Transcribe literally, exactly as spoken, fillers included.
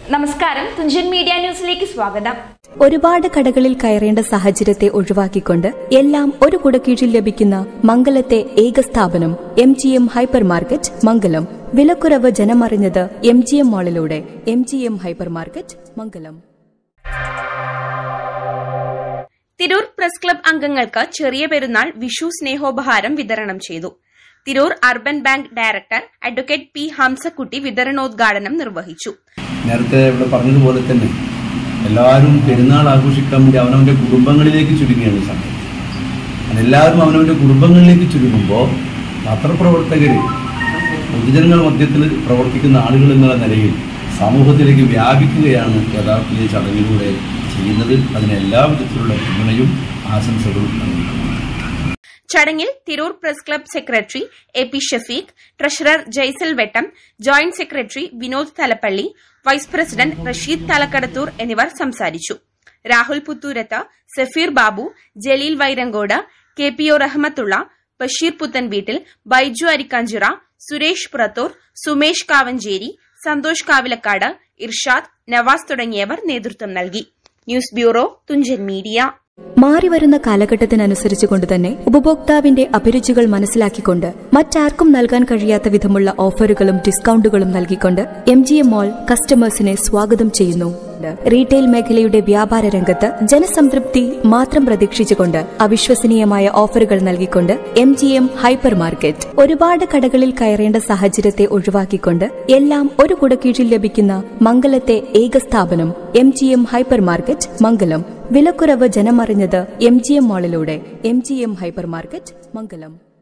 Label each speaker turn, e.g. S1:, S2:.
S1: നമസ്കാരം, തുഞ്ചൻ മീഡിയ ന്യൂസിലേക്ക് സ്വാഗതം.
S2: ഒരുപാട് കടകളിൽ കയറേണ്ട സാഹചര്യത്തെ ഒഴിവാക്കിക്കൊണ്ട് എല്ലാം ഒരു കുടക്കീഴിൽ ലഭിക്കുന്ന മംഗലത്തെ ഏക സ്ഥാപനം M G M hyper market Mangalam. വിലക്കുറവ് ജനമറിഞ്ഞത് എം ജി എം മാളിലൂടെ. M G M hyper market Mangalam.
S3: Tirur press club അംഗങ്ങൾക്ക് ചെറിയ പെരുന്നാൾ വിഷു സ്നേഹോപഹാരം വിതരണം ചെയ്തു. Tirur urban bank director advocate P Hamsakutty വിതരണോദ്ഘാടനം നിർവഹിച്ചു.
S4: നേരത്തെ ഇവിടെ പറഞ്ഞതുപോലെ തന്നെ എല്ലാവരും പെരുന്നാൾ ആഘോഷിക്കാൻ വേണ്ടി അവനവൻ്റെ കുടുംബങ്ങളിലേക്ക് ചുരുങ്ങിയാണ് ഈ സമയത്ത്. അതെല്ലാവരും അവനവൻ്റെ കുടുംബങ്ങളിലേക്ക് ചുരുങ്ങുമ്പോൾ പത്രപ്രവർത്തകർ പൊതുജനങ്ങൾ മധ്യത്തിൽ പ്രവർത്തിക്കുന്ന ആളുകൾ എന്നുള്ള നിലയിൽ സമൂഹത്തിലേക്ക് വ്യാപിക്കുകയാണ് യഥാർത്ഥ ചടങ്ങിലൂടെ ചെയ്യുന്നത്. അതിന് എല്ലാ വിധത്തിലുള്ള പിന്തുണയും ആശംസകളും നൽകുന്നു.
S3: ചടങ്ങിൽ Tirur press club secretary A P Shafeeq, treasurer Jaisal Vettam, joint secretary Vinod Thalappally, vice president Rasheed Thalakkadathur എന്നിവർ സംസാരിച്ചു. Rahul Puthurath, Safeer Babu, Jaleel Vairankode, K P O Rahmathulla, Basheer Puthanveettil, Baiju Arikkanchira, Suresh Purathur, Sumesh Kavancheri, Santhosh Kavilakkad, Irshad, Navas തുടങ്ങിയവർ നേതൃത്വം നൽകി. News bureau, Thunchan media.
S2: മാറിവരുന്ന കാലഘട്ടത്തിനനുസരിച്ചുകൊണ്ട് തന്നെ ഉപഭോക്താവിന്റെ അഭിരുചികൾ മനസ്സിലാക്കിക്കൊണ്ട് മറ്റാർക്കും നൽകാൻ കഴിയാത്ത വിധമുള്ള ഓഫറുകളും ഡിസ്കൌണ്ടുകളും നൽകിക്കൊണ്ട് എം ജി എം മാൾ കസ്റ്റമേഴ്സിനെ സ്വാഗതം ചെയ്യുന്നു. റീറ്റെയിൽ മേഖലയുടെ വ്യാപാര രംഗത്ത് ജനസംതൃപ്തി മാത്രം പ്രതീക്ഷിച്ചുകൊണ്ട് അവിശ്വസനീയമായ ഓഫറുകൾ നൽകിക്കൊണ്ട് M G M hyper market. ഒരുപാട് കടകളിൽ കയറേണ്ട സാഹചര്യത്തെ ഒഴിവാക്കിക്കൊണ്ട് എല്ലാം ഒരു കുടക്കീഴിൽ ലഭിക്കുന്ന മംഗലത്തെ ഏക സ്ഥാപനം M G M hyper market Mangalam. വിലക്കുറവ് ജനമറിഞ്ഞത് എം ജി എം മാളിലൂടെ. M G M hyper market മംഗലം.